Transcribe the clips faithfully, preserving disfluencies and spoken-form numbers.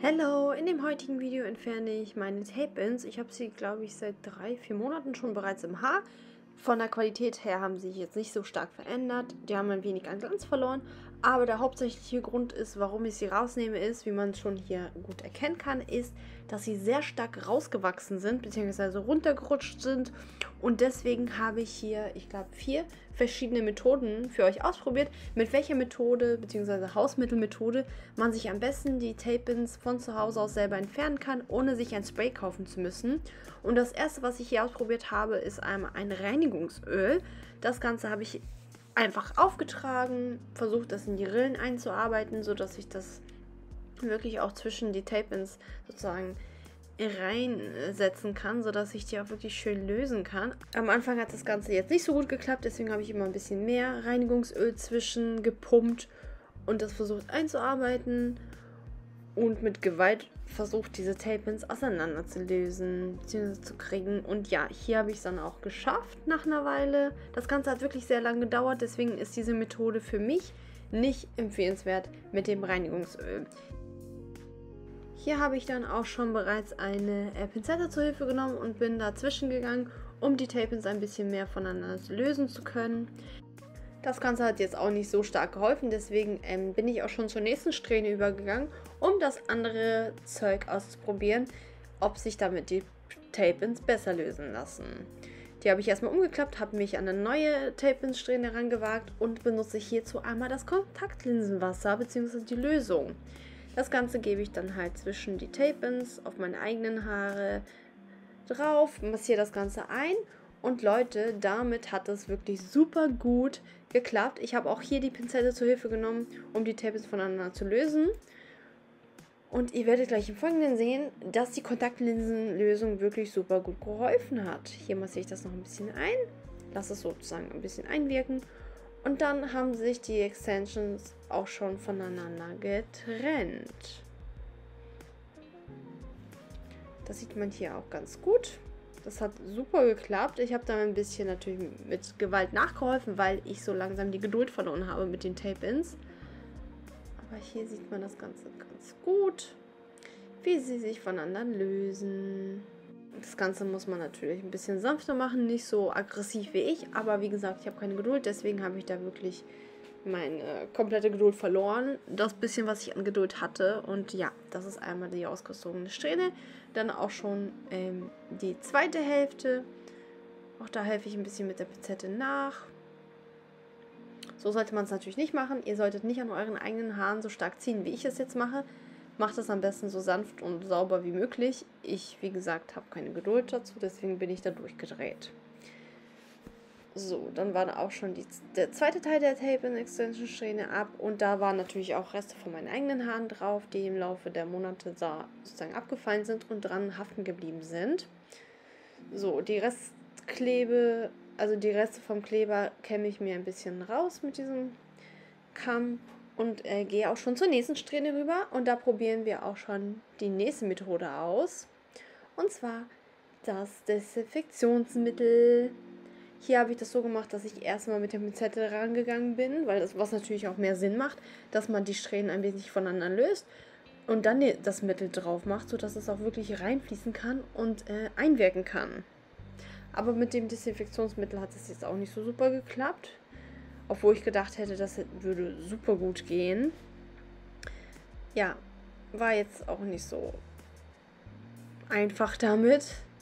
Hallo, in dem heutigen Video entferne ich meine Tape-Ins. Ich habe sie, glaube ich, seit drei, vier Monaten schon bereits im Haar. Von der Qualität her haben sie sich jetzt nicht so stark verändert. Die haben ein wenig an Glanz verloren. Aber der hauptsächliche Grund ist, warum ich sie rausnehme, ist, wie man schon hier gut erkennen kann, ist, dass sie sehr stark rausgewachsen sind, beziehungsweise runtergerutscht sind. Und deswegen habe ich hier, ich glaube, vier verschiedene Methoden für euch ausprobiert, mit welcher Methode, beziehungsweise Hausmittelmethode, man sich am besten die Tape-Ins von zu Hause aus selber entfernen kann, ohne sich ein Spray kaufen zu müssen. Und das erste, was ich hier ausprobiert habe, ist einmal ein Reinigungsöl. Das Ganze habe ich einfach aufgetragen, versucht das in die Rillen einzuarbeiten, sodass ich das wirklich auch zwischen die Tape-Ins sozusagen reinsetzen kann, sodass ich die auch wirklich schön lösen kann. Am Anfang hat das Ganze jetzt nicht so gut geklappt, deswegen habe ich immer ein bisschen mehr Reinigungsöl zwischen gepumpt und das versucht einzuarbeiten und mit Gewalt versucht, diese Tape-Ins auseinander zu lösen bzw. zu kriegen. Und ja, hier habe ich es dann auch geschafft nach einer Weile. Das Ganze hat wirklich sehr lange gedauert, deswegen ist diese Methode für mich nicht empfehlenswert mit dem Reinigungsöl. Hier habe ich dann auch schon bereits eine äh, Pinzette zur Hilfe genommen und bin dazwischen gegangen, um die Tape-Ins ein bisschen mehr voneinander lösen zu können. Das Ganze hat jetzt auch nicht so stark geholfen, deswegen ähm, bin ich auch schon zur nächsten Strähne übergegangen, um das andere Zeug auszuprobieren, ob sich damit die Tape-Ins besser lösen lassen. Die habe ich erstmal umgeklappt, habe mich an eine neue Tape-Ins-Strähne herangewagt und benutze hierzu einmal das Kontaktlinsenwasser bzw. die Lösung. Das Ganze gebe ich dann halt zwischen die Tape-Ins auf meine eigenen Haare drauf, massiere das Ganze ein und Leute, damit hat es wirklich super gut geklappt. Ich habe auch hier die Pinzette zur Hilfe genommen, um die Tape-Ins voneinander zu lösen. Und ihr werdet gleich im Folgenden sehen, dass die Kontaktlinsenlösung wirklich super gut geholfen hat. Hier massiere ich das noch ein bisschen ein, lasse es sozusagen ein bisschen einwirken. Und dann haben sich die Extensions auch schon voneinander getrennt. Das sieht man hier auch ganz gut. Das hat super geklappt. Ich habe da ein bisschen natürlich mit Gewalt nachgeholfen, weil ich so langsam die Geduld verloren habe mit den Tape-Ins. Aber hier sieht man das Ganze ganz gut, wie sie sich voneinander lösen. Das Ganze muss man natürlich ein bisschen sanfter machen, nicht so aggressiv wie ich, aber wie gesagt, ich habe keine Geduld, deswegen habe ich da wirklich meine komplette Geduld verloren. Das bisschen, was ich an Geduld hatte. Und ja, das ist einmal die ausgezogene Strähne. Dann auch schon ähm, die zweite Hälfte. Auch da helfe ich ein bisschen mit der Pinzette nach. So sollte man es natürlich nicht machen. Ihr solltet nicht an euren eigenen Haaren so stark ziehen, wie ich es jetzt mache. Macht es am besten so sanft und sauber wie möglich. Ich, wie gesagt, habe keine Geduld dazu, deswegen bin ich da durchgedreht. So, dann war da auch schon die, der zweite Teil der Tape-In-Extension-Strähne ab und da waren natürlich auch Reste von meinen eigenen Haaren drauf, die im Laufe der Monate da sozusagen abgefallen sind und dran haften geblieben sind. So, die Restklebe, also die Reste vom Kleber kämme ich mir ein bisschen raus mit diesem Kamm und äh, gehe auch schon zur nächsten Strähne rüber und da probieren wir auch schon die nächste Methode aus. Und zwar das Desinfektionsmittel. Hier habe ich das so gemacht, dass ich erstmal mit der Pinzette rangegangen bin, weil das, was natürlich auch mehr Sinn macht, dass man die Strähnen ein wenig voneinander löst und dann das Mittel drauf macht, sodass es auch wirklich reinfließen kann und äh, einwirken kann. Aber mit dem Desinfektionsmittel hat es jetzt auch nicht so super geklappt, obwohl ich gedacht hätte, das würde super gut gehen. Ja, war jetzt auch nicht so einfach damit.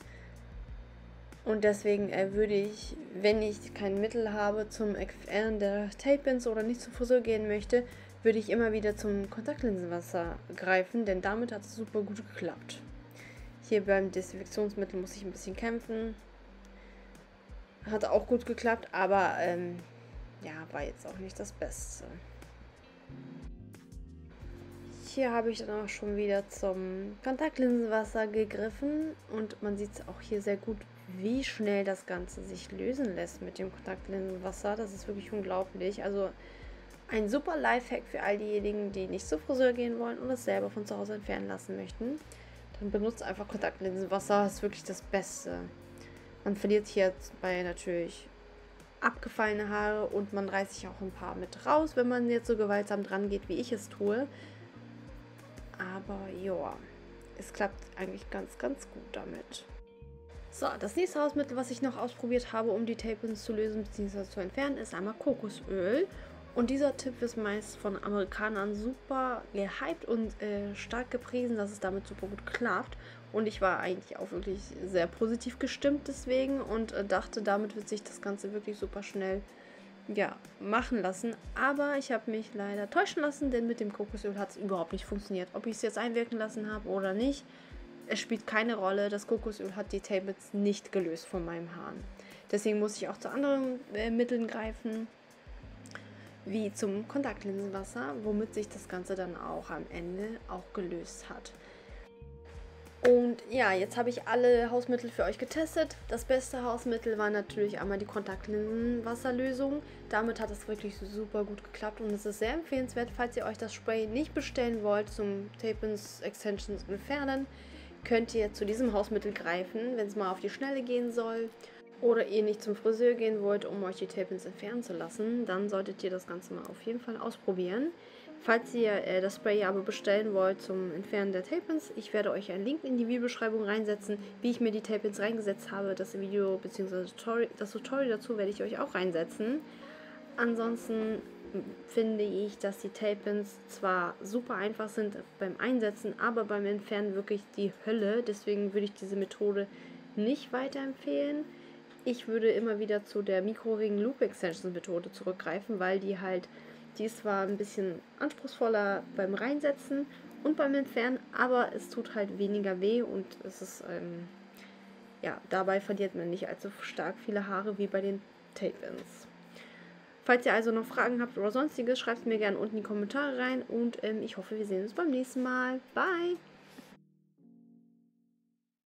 Und deswegen äh, würde ich, wenn ich kein Mittel habe zum Entfernen der Tape-Ins oder nicht zum Friseur gehen möchte, würde ich immer wieder zum Kontaktlinsenwasser greifen, denn damit hat es super gut geklappt. Hier beim Desinfektionsmittel muss ich ein bisschen kämpfen. Hat auch gut geklappt, aber ähm, ja, war jetzt auch nicht das Beste. Hier habe ich dann auch schon wieder zum Kontaktlinsenwasser gegriffen und man sieht auch hier sehr gut, wie schnell das Ganze sich lösen lässt mit dem Kontaktlinsenwasser. Das ist wirklich unglaublich. Also ein super Lifehack für all diejenigen, die nicht zum Friseur gehen wollen und es selber von zu Hause entfernen lassen möchten. Dann benutzt einfach Kontaktlinsenwasser, das ist wirklich das Beste. Man verliert hier bei natürlich abgefallene Haare und man reißt sich auch ein paar mit raus, wenn man jetzt so gewaltsam dran geht, wie ich es tue. aber ja, es klappt eigentlich ganz, ganz gut damit. So, das nächste Hausmittel, was ich noch ausprobiert habe, um die Tape-Ins zu lösen bzw. zu entfernen, ist einmal Kokosöl. Und dieser Tipp ist meist von Amerikanern super gehypt und äh, stark gepriesen, dass es damit super gut klappt. Und ich war eigentlich auch wirklich sehr positiv gestimmt deswegen und äh, dachte, damit wird sich das Ganze wirklich super schnell ja, machen lassen. Aber ich habe mich leider täuschen lassen, denn mit dem Kokosöl hat es überhaupt nicht funktioniert. Ob ich es jetzt einwirken lassen habe oder nicht, es spielt keine Rolle. Das Kokosöl hat die Tape-Ins nicht gelöst von meinem Haaren. Deswegen muss ich auch zu anderen äh, Mitteln greifen, wie zum Kontaktlinsenwasser, womit sich das Ganze dann auch am Ende auch gelöst hat. Und ja, jetzt habe ich alle Hausmittel für euch getestet. Das beste Hausmittel war natürlich einmal die Kontaktlinsenwasserlösung. Damit hat es wirklich super gut geklappt und es ist sehr empfehlenswert, falls ihr euch das Spray nicht bestellen wollt zum Tape-Ins Extensions entfernen, könnt ihr zu diesem Hausmittel greifen, wenn es mal auf die Schnelle gehen soll. Oder ihr nicht zum Friseur gehen wollt, um euch die Tape-Ins entfernen zu lassen, dann solltet ihr das Ganze mal auf jeden Fall ausprobieren. Falls ihr äh, das Spray aber bestellen wollt zum Entfernen der Tape-Ins, ich werde euch einen Link in die Videobeschreibung reinsetzen, wie ich mir die Tape-Ins reingesetzt habe. Das Video bzw. das Tutorial dazu werde ich euch auch reinsetzen. Ansonsten finde ich, dass die Tape-Ins zwar super einfach sind beim Einsetzen, aber beim Entfernen wirklich die Hölle. Deswegen würde ich diese Methode nicht weiterempfehlen. Ich würde immer wieder zu der Mikroring Loop Extensions Methode zurückgreifen, weil die halt, die ist zwar ein bisschen anspruchsvoller beim Reinsetzen und beim Entfernen, aber es tut halt weniger weh und es ist, ähm, ja, dabei verliert man nicht allzu stark viele Haare wie bei den Tape-Ins. Falls ihr also noch Fragen habt oder sonstiges, schreibt es mir gerne unten in die Kommentare rein und ähm, ich hoffe, wir sehen uns beim nächsten Mal. Bye!